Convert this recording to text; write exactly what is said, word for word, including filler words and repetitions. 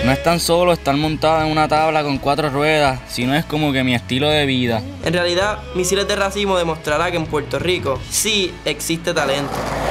No es tan solo estar montada en una tabla con cuatro ruedas, sino es como que mi estilo de vida. En realidad, Misiles de Racimo demostrará que en Puerto Rico sí existe talento.